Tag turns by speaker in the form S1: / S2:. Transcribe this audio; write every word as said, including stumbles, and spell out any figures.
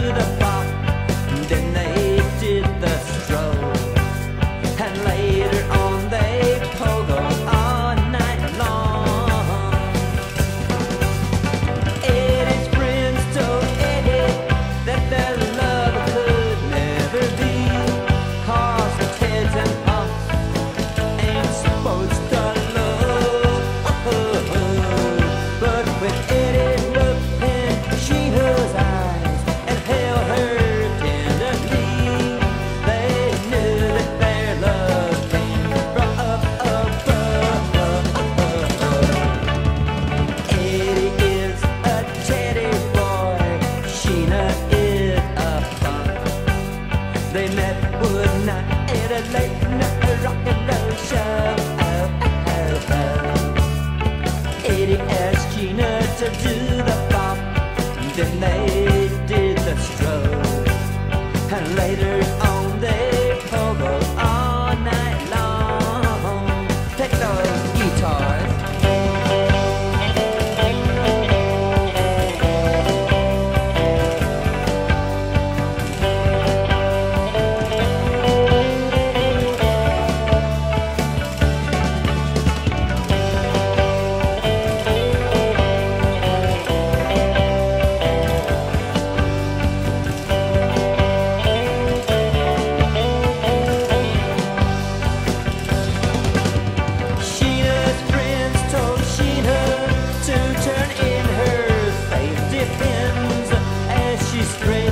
S1: the pop. Then they did the stroll, and later on they pogo all night long. Eddie's friends told Eddie that their love could never be, 'cause Ted's and us ain't supposed to love. But when Eddie looked in Sheena's eyes and held her tenderly, they knew that their love came from up above. Eddie is a teddy boy, Sheena is a punk. They met one night at a late night rock and roll show. Eddie asked Sheena to do the bop, then they did the stroll, and later on they pogo all night long. Take those guitars. Sheena's friends told Sheena to turn in her faith depends, as she strayed